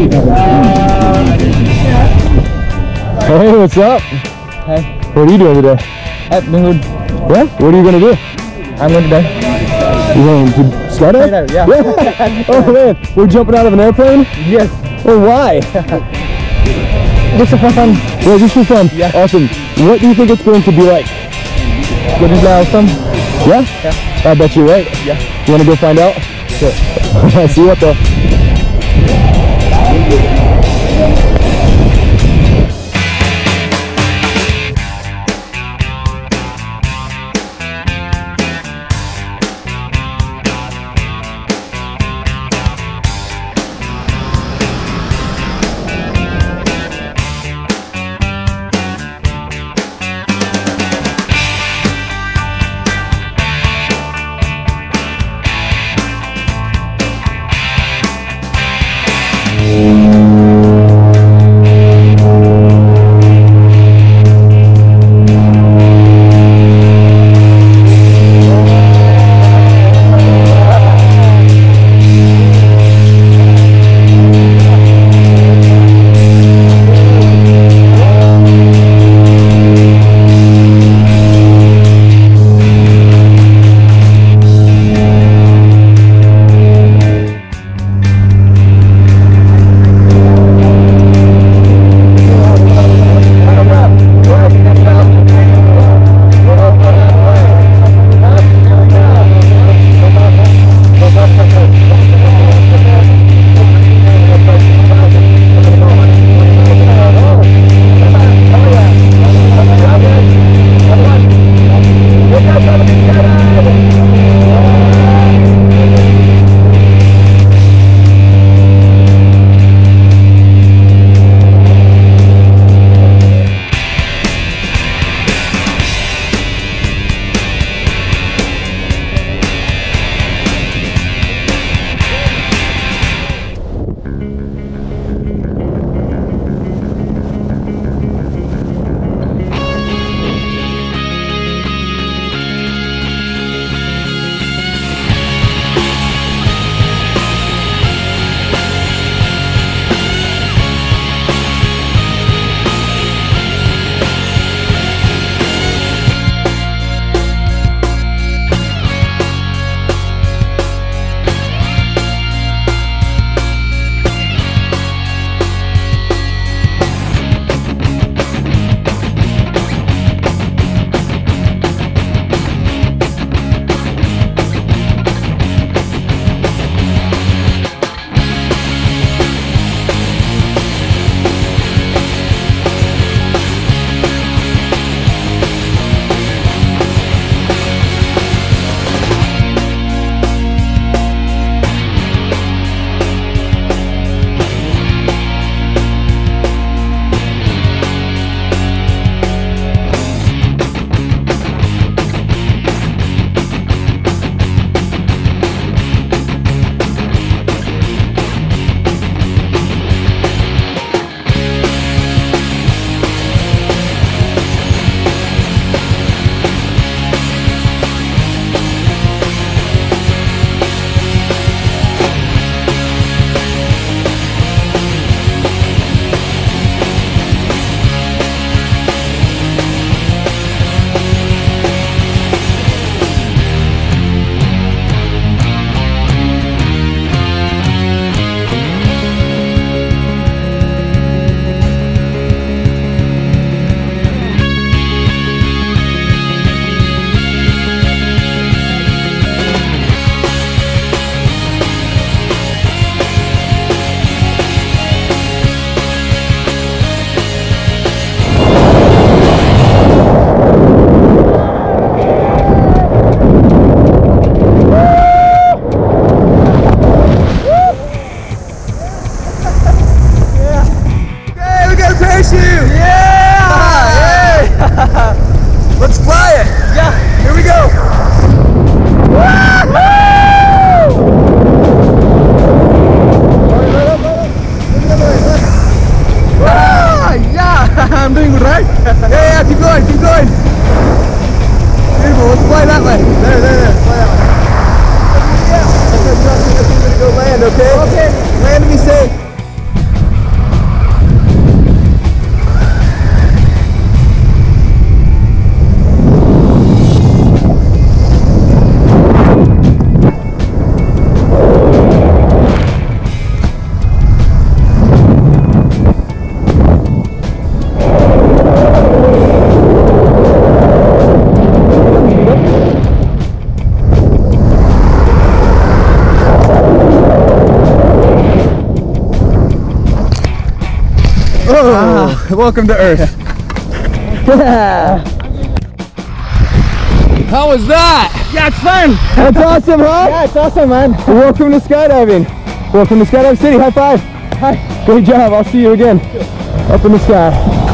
Hey, what's up? Hey. What are you doing today? Doing good. Yeah? What are you gonna do? I'm going to die. You going to skydive? Skydive, yeah. Oh man, we're jumping out of an airplane? Yes. Oh, why? Just for fun. Yeah, just for fun. Yeah. Awesome. What do you think it's going to be like? Good is awesome. Yeah? Yeah. I bet you're right. Yeah. You wanna go find out? Sure. See you up there. land, okay? Okay. Land to be safe. Oh, welcome to Earth. Yeah. How was that? Yeah, it's fun. That's awesome, huh? Yeah, it's awesome, man. Welcome to skydiving. Welcome to Skydive City. High five. Hi. Great job. I'll see you again up in the sky.